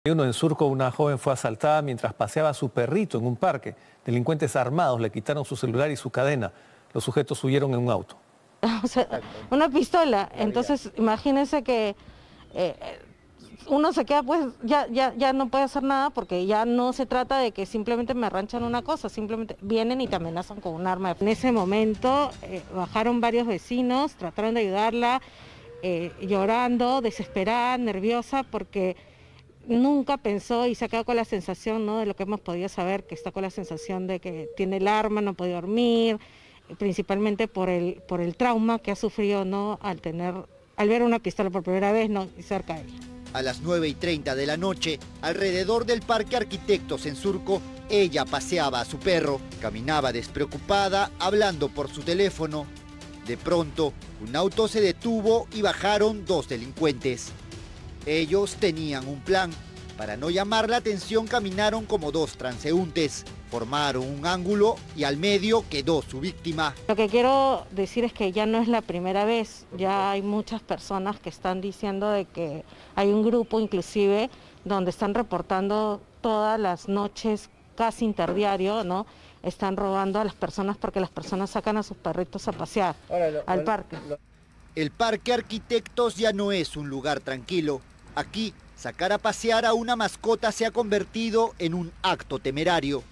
En Surco, una joven fue asaltada mientras paseaba a su perrito en un parque. Delincuentes armados le quitaron su celular y su cadena. Los sujetos huyeron en un auto. O sea, una pistola. Entonces, imagínense que uno se queda, pues, ya no puede hacer nada porque ya no se trata de que simplemente me arranchan una cosa, simplemente vienen y te amenazan con un arma. En ese momento bajaron varios vecinos, trataron de ayudarla, llorando, desesperada, nerviosa, porque nunca pensó y se ha quedado con la sensación, ¿no?, de lo que hemos podido saber, que está con la sensación de que tiene el arma, no puede dormir, principalmente por el trauma que ha sufrido, ¿no?, al ver una pistola por primera vez, ¿no?, cerca de ella. A las 9:30 de la noche, alrededor del Parque Arquitectos en Surco, ella paseaba a su perro, caminaba despreocupada, hablando por su teléfono. De pronto, un auto se detuvo y bajaron dos delincuentes. Ellos tenían un plan. Para no llamar la atención, caminaron como dos transeúntes. Formaron un ángulo y al medio quedó su víctima. Lo que quiero decir es que ya no es la primera vez. Ya hay muchas personas que están diciendo de que hay un grupo inclusive donde están reportando todas las noches, casi interdiario, ¿no? Están robando a las personas porque las personas sacan a sus perritos a pasear al parque. El Parque Arquitectos ya no es un lugar tranquilo. Aquí, sacar a pasear a una mascota se ha convertido en un acto temerario.